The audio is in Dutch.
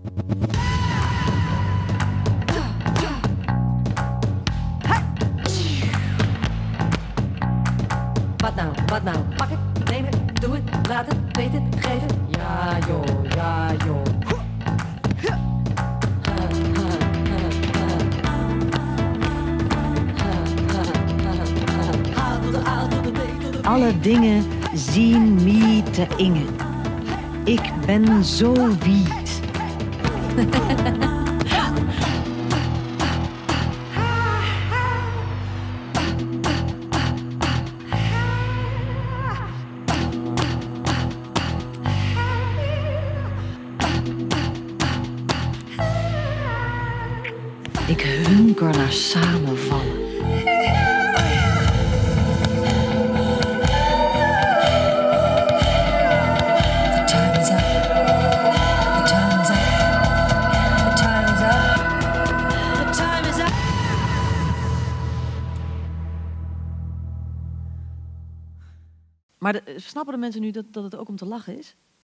Wat nou? Pak het, neem het, doe het, laat het, weet het, geef het. Ja joh, ja joh. Alle dingen zien me te inge. Ik ben zo wiet. Ik hunker naar samenvallen. Maar snappen de mensen nu dat het ook om te lachen is?